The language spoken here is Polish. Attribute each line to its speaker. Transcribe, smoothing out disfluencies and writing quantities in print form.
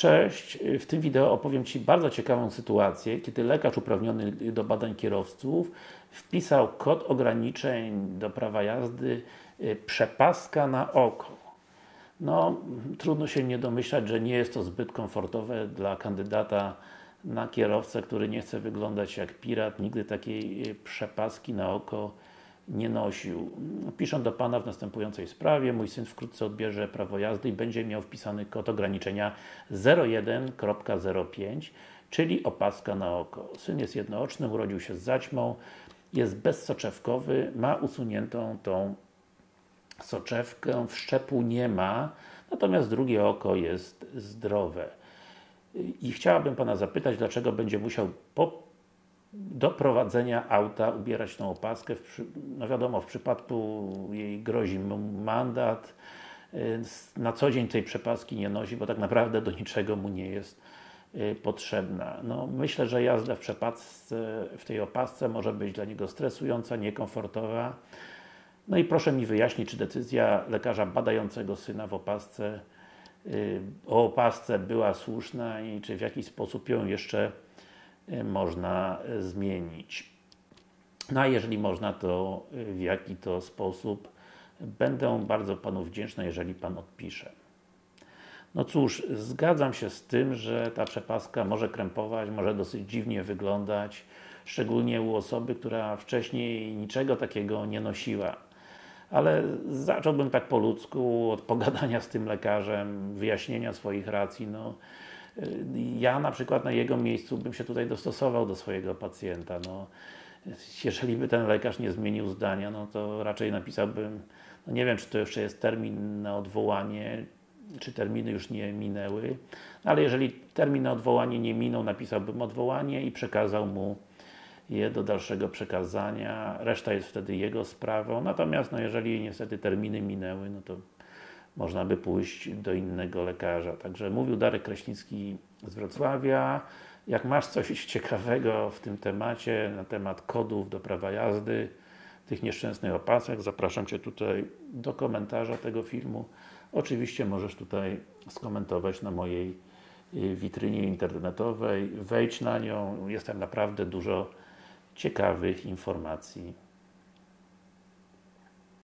Speaker 1: Cześć, w tym wideo opowiem Ci bardzo ciekawą sytuację, kiedy lekarz uprawniony do badań kierowców wpisał kod ograniczeń do prawa jazdy przepaska na oko. No, trudno się nie domyślać, że nie jest to zbyt komfortowe dla kandydata na kierowcę, który nie chce wyglądać jak pirat, nigdy takiej przepaski na oko nie nosił. Piszę do Pana w następującej sprawie. Mój syn wkrótce odbierze prawo jazdy i będzie miał wpisany kod ograniczenia 01.05, czyli opaska na oko. Syn jest jednooczny, urodził się z zaćmą, jest bezsoczewkowy, ma usuniętą tą soczewkę, wszczepu nie ma, natomiast drugie oko jest zdrowe. I chciałabym Pana zapytać, dlaczego będzie musiał do prowadzenia auta ubierać tą opaskę. No wiadomo, w przypadku jej grozi mu mandat, na co dzień tej przepaski nie nosi, bo tak naprawdę do niczego mu nie jest potrzebna. No, myślę, że jazda w przepasce, w tej opasce może być dla niego stresująca, niekomfortowa. No i proszę mi wyjaśnić, czy decyzja lekarza badającego syna o opasce była słuszna i czy w jakiś sposób ją jeszcze można zmienić. No a jeżeli można, to w jaki to sposób? Będę bardzo Panu wdzięczny, jeżeli Pan odpisze. No cóż, zgadzam się z tym, że ta przepaska może krępować, może dosyć dziwnie wyglądać, szczególnie u osoby, która wcześniej niczego takiego nie nosiła. Ale zacząłbym tak po ludzku, od pogadania z tym lekarzem, wyjaśnienia swoich racji. No, ja na przykład na jego miejscu bym się tutaj dostosował do swojego pacjenta. No, jeżeli by ten lekarz nie zmienił zdania, no to raczej napisałbym, no nie wiem, czy to jeszcze jest termin na odwołanie, czy terminy już nie minęły, ale jeżeli termin na odwołanie nie minął, napisałbym odwołanie i przekazał mu je do dalszego przekazania. Reszta jest wtedy jego sprawą, natomiast no, jeżeli niestety terminy minęły, no to można by pójść do innego lekarza. Także mówił Darek Kraśnicki z Wrocławia. Jak masz coś ciekawego w tym temacie, na temat kodów do prawa jazdy, tych nieszczęsnych opasek, zapraszam Cię tutaj do komentarza tego filmu. Oczywiście możesz tutaj skomentować na mojej witrynie internetowej, wejdź na nią, jest tam naprawdę dużo ciekawych informacji.